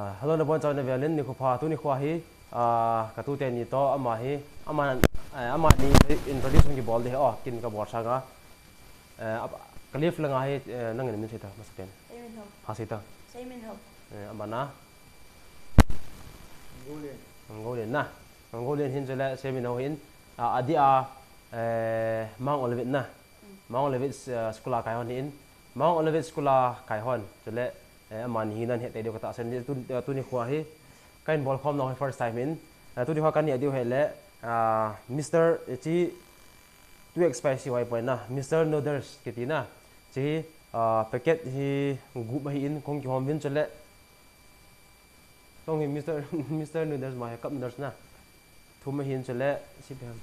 hello na bon chau na velin ni khu pha tu ni khwa hi ka tu te ni to ama hi ama ni introduce ngi bol de kin ka bor sanga kalif langa hi nang ni min thita mas pen ha sita Semin ho ama na ngolien na ngolien hin jela semin ho hin adia mang olivit na mang olivit skula kai hon in mang olivit skula kai hon jele ama ni hinan he te de ka ta sen tu ni khwa hi kain bol khom no first time in tu di khwa kan ni dio hele Mr chi tu spicy wai point na Mr noodles kitina chi packet hi gu ba hi in kong ki hom win chele tong hi Mr noodles ma cup noodles na thu ma hin chele si bam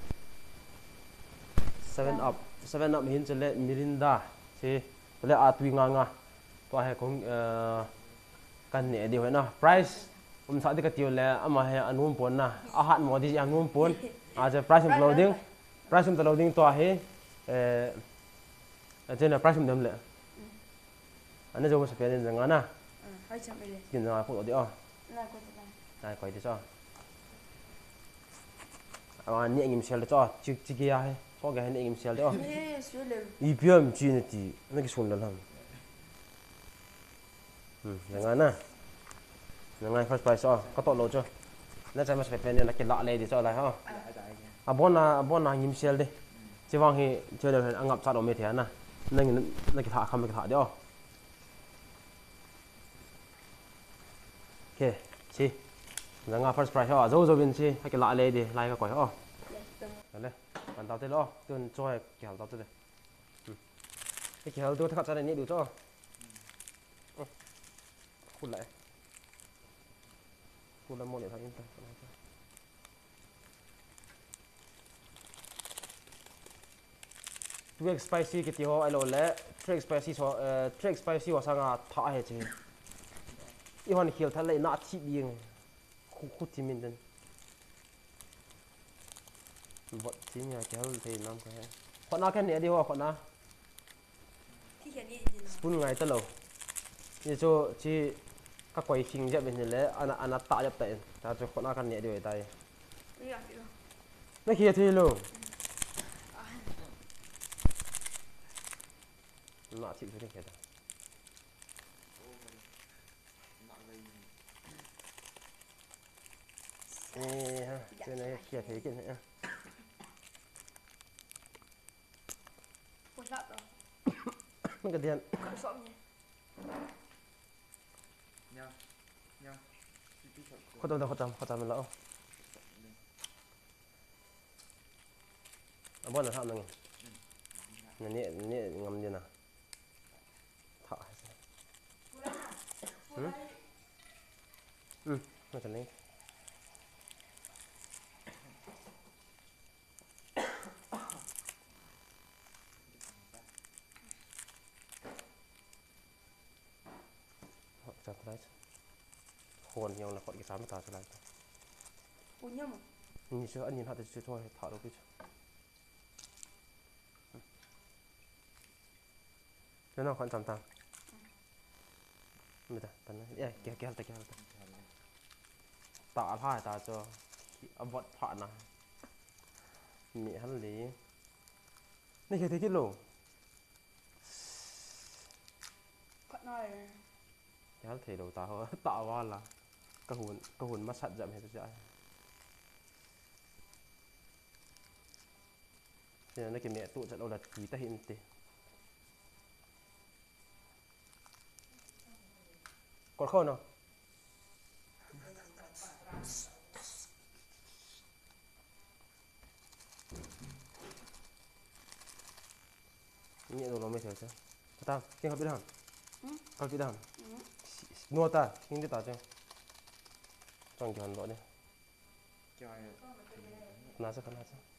7 up hin chele mirinda chi le a tui nga to he kong kan ni dio na price sa di ka tiu le ama he anum pon na a hat mo di anum pon a je price of loading to he je price of dem le anh jo sa pen nga na hai cham ile kin na ko di na ko ta na ko di so a ni ngim sel to chi ya he so ga ni ngim sel de yes le i piam chi ni ti na ki sun la lam nga na ngay first price có tội lỗi chưa nó sẽ phải bên là cái lọ này thì cho lại ha bon là nhím sel đi chứ vang thì chơi được ăn ngập sao đồ mệt thế nè nên cái thả không cái thả đi ok chi ngay first price dâu bên chi cái lọ này đi lại cái quẩy đấy bạn tao tới lo tuần cho cái hal tao tới cái hal tôi thắt ra này nhỉ đủ cho phun lại là một điện thoại yên tâm trick spicy cái tiêu alo lẽ trick spicy wa sang thả hết chứ ý hoàn khiêu thay lại nát chi biếng khu chi mình đến vật chi nhà kéo thì năm cái con nào cái này đi hoa con nào spoon ngày tới lâu như cho chi các quầy kinh nghiệm bên này anh tạo nhập tại ta cho con ăn nhẹ điều tại nó kia thì luôn nọ chịu cái này cái này kia thấy cái này nó cái tiền khó tâm mình lỡ bọn nó thạo này nhẹ ngầm như nào thạo nó chẳng lấy chặt lấy hồn nhau là khỏi cái sám tao trở lại ủn nhá mà nhìn chưa anh nhìn họ thì chưa thôi thở đâu biết thế nào khoản tầm tầm bây giờ tầm này kéo tạo hai tạo cho vật phản này mẹ hắn lý này cái thế cái lỗ con nói kéo thể đầu tạo vào là cái hồn mắt sạch dậm hết rồi thì nó cái mẹ tụ trận đâu là quý ta hiện tiền còn không nào nhẹ rồi nó mới thấy chứ tao kinh học biết hẳn học biết hẳn nua ta kinh biết ta chứ trong cái hẳn đó đi nãy sao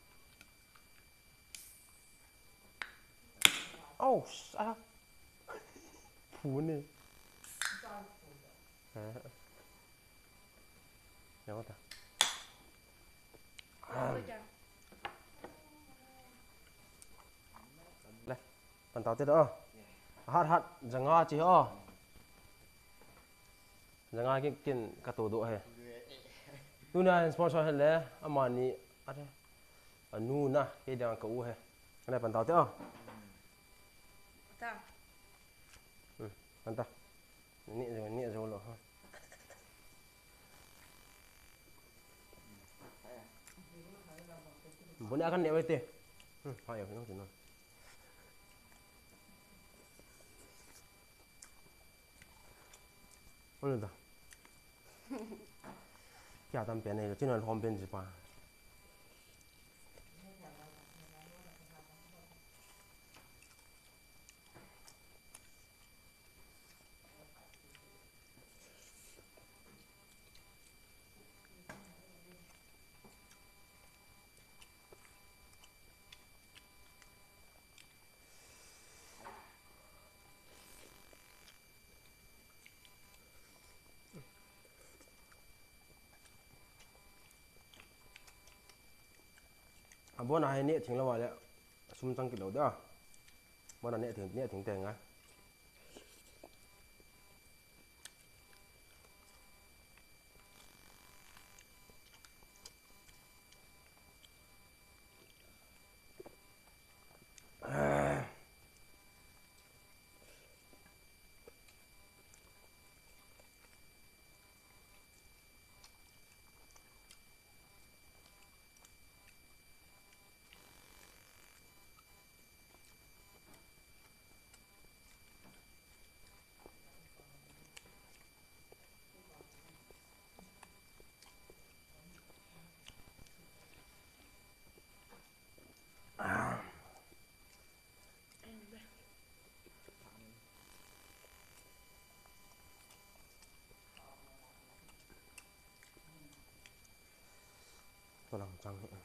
oh sao phú này nhớ ta đây bàn tao tiếp đó hát chẳng ngó chị jangan kin katu do he tuna sponsor hele amani ada anu na ke jangan kau he kena pantau tu Ta. pantau ni zo lo ha bunda akan dia bete ayo kita tengok Ôi da. Kia tam bên này, trên là hôm bên gì ba. Bữa nay nè tiếng là vậy đấy, xung tăng kịch đầu đó, bữa nay nè tiếng tiền á, tôi làm trăng nữa.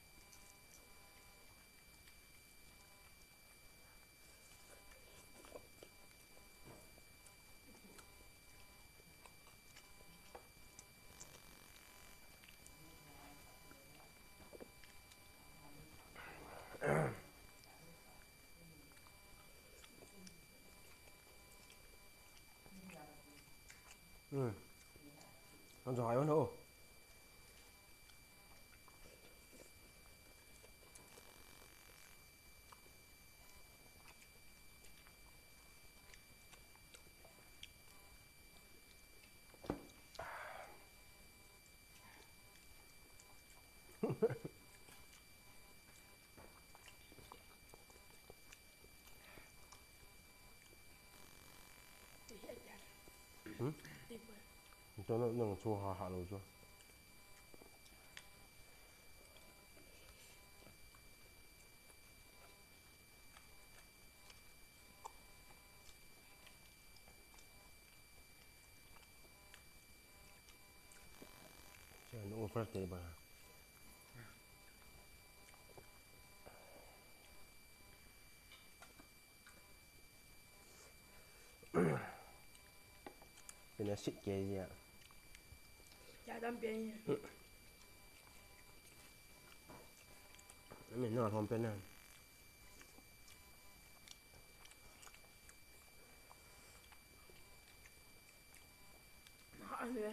Nó giỏi hơn đâu. Cho nó đừng chua hạ lầu chưa. Chơi nó cũng phát tế bà. Bên này xịt kê gì ạ. Dạ tam bên. Mình nó là hôm bên này. Họ nữa.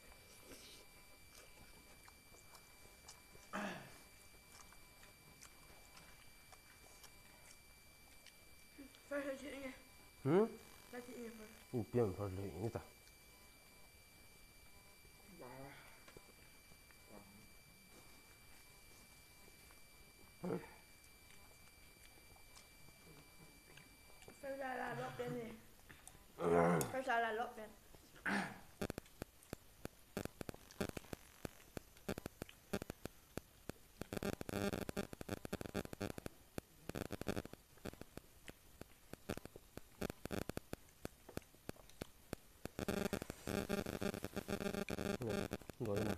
Phải là chị nghe. Là chị nghe phải. Biển phải lệ như ta. Phải là lót bên này. Phải là lót bên. Rồi nè.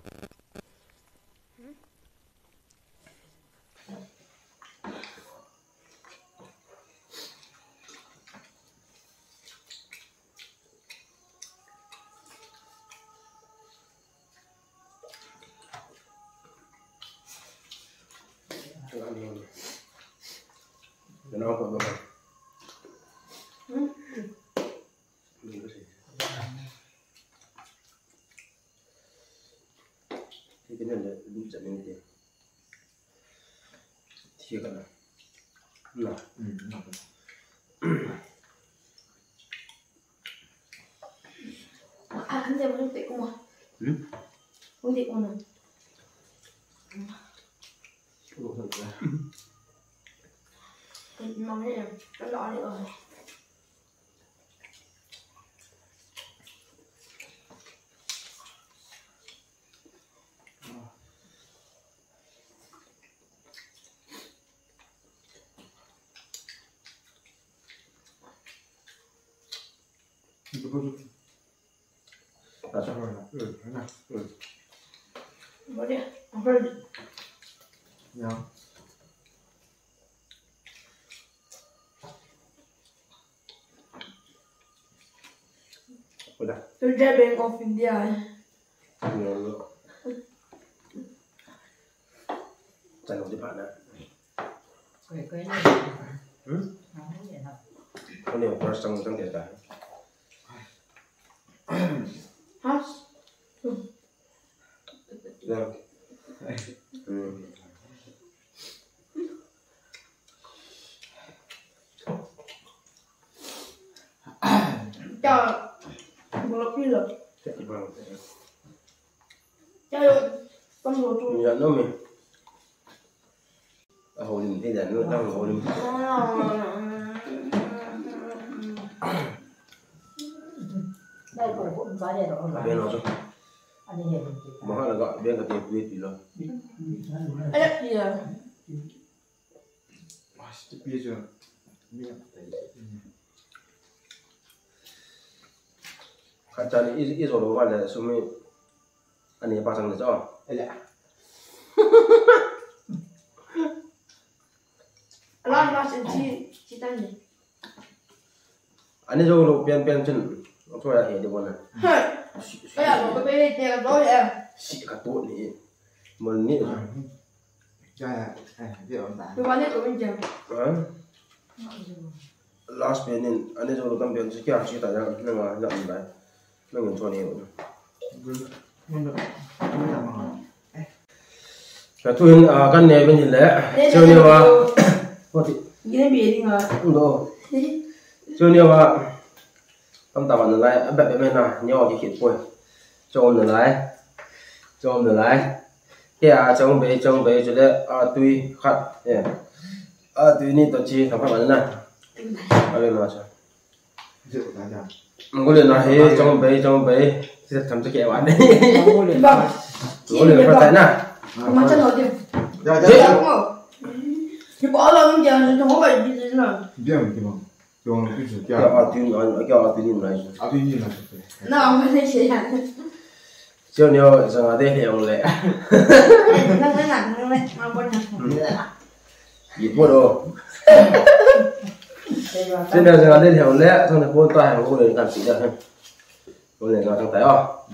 Nó còn đâu. Mình có thể thì cái này là đúng trận nên thế thì cái này là anh xem không tiện không à? Không tiện không nào? Mong thế nào? Nó đỏ đi rồi. là sao rồi Bỏ đi. Bỏ đi. nhau udah Tôi ra bên of India. Cari di mana? Cái này không vậy đâu. Ini yang first tang dia dah. Hả? Ya. Cho một lọc đi lọc. Di mana? Cho con một chút. Ya no me. Holding thế là nó đang holding. Đây cũng có đây rồi. Bên nó chứ. Anh ấy Mà là gọi bên cái tiệm quý gì rồi. Anh đập gì à? bây giờ Kaca ni is orang luar lah, semua ani pasang ni so. Lan ba xin chi tay này. Ani jo lo pian chân, thôi là hiện đi bona. Cái là một cái bê tiền đó vậy. Si ka tu ni. Mun ni. cha biết ông ta Tôi bán hết của mình chồng. Last pen in ani jo lo kampion si kya si ta ya na ma na ni bai. Na ngun cho ni. không được không làm mà Ka tu in kan ne ben le. Cho ni wa. Ko ti. Gini bia đi ngờ. Do. Cho ni wa. Tâm tàu nó lại bẹp bẹp na, nhau thì khít quay. Cho nó lại. Cái trong bể cho lẽ tùy khát, tùy ní tổ chi thằng các bạn nè, lên mà sao? rượu ta chả Không có lên là hết trong bể sẽ thầm cho kẹo bạn đấy. Vâng. Có lên phải nè. Mà chân rồi kìa. ra Đúng không? Thì bỏ lên giờ không có phải gì nữa. biết mình thì bằng chuồng cái rượu Kẹo chả tùy nhìn này. tuy nhiên là Nó không phải thế hẳn. Chiều nhiều giờ là đây hiểu lẽ. Nó mới nặng nó đấy, mà bên nặng. Ít mua đồ. Trên đây giờ là đây hiểu lẽ, thằng này buôn tài không có lên làm gì đâu. Có lên là thằng tay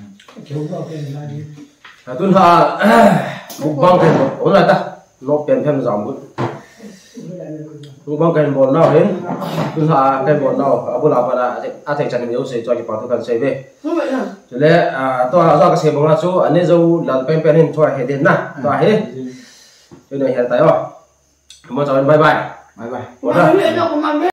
tuân hà một băng kèn một ổn lại ta nó kèn thêm dòng một băng kèn một nào đến tuân hà kèn một nào abu la pada thầy chân yếu sẽ cho cái bảo thủ cần về Không vậy hả? cho nên tôi do cái xe bóng là số anh ấy dâu là pen pen hình thôi hệ đến na tôi hết cho nên hiện tại mà cho bye bye bye bye Mà biết đâu mà biết.